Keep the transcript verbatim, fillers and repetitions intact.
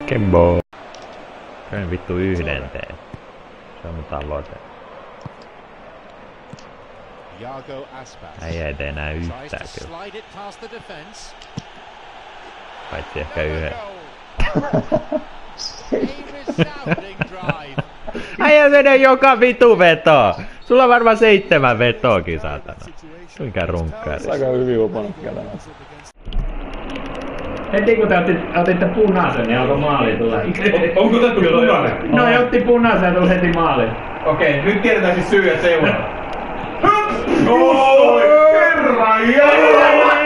Kembo. Kyllä vittu yhden teen. Se on mun tavoite. Äijä ei tee enää yhtään kyllä. Paitsi ehkä yhden. Äijä menee joka vitu veto! Sulla on varmaan seitsemän vetoakin, saatana. Kuinka runkkari. Aika hyvin uponut käydään. Heti kun te otitte, otitte punaisen, niin alkoi maali tulla. Onko otettu punainen? No, ja otti punaisen ja tuli heti maali. Okei, nyt tiedetään siis syy ja seura. Oi, kerran!